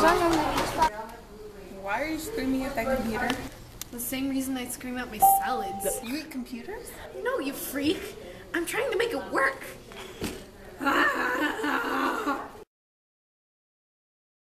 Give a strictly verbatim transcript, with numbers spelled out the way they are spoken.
Why are you screaming at that computer? The same reason I scream at my salads. You eat computers? No, you freak. I'm trying to make it work.